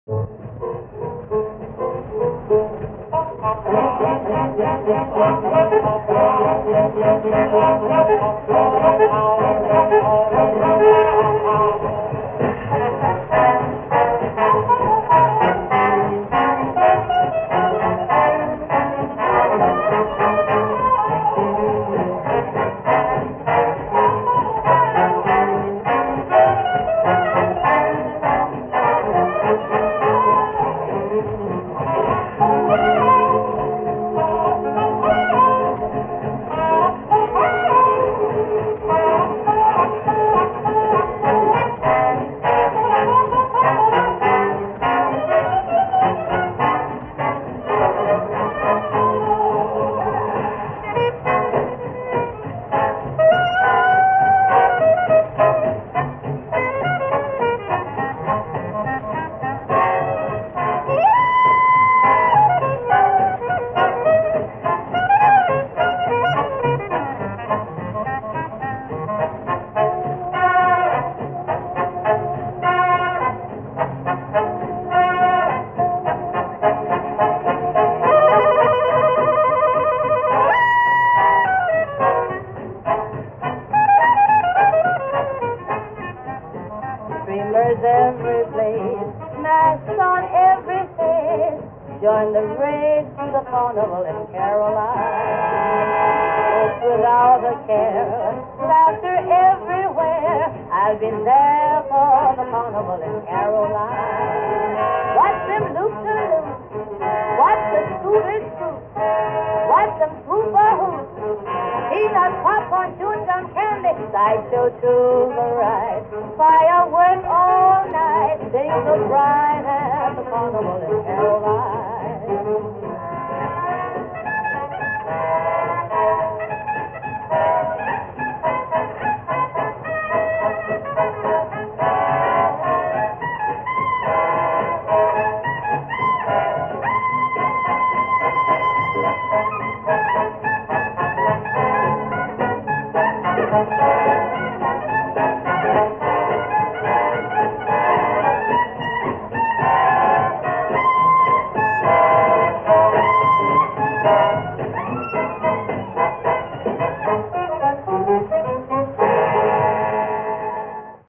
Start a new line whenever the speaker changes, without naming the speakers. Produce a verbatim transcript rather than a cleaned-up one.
Every place, masks on every face, join the race to the carnival in Caroline. Folks without a care, laughter everywhere. I've been there for the carnival in Caroline. Watch them loop-de-loop, watch the scooters scoot, watch them swoop-a-hoop, peanut popcorn, chewing gum candy, sideshow to the right, fireworks all night, things look bright at the carnival in Carolina.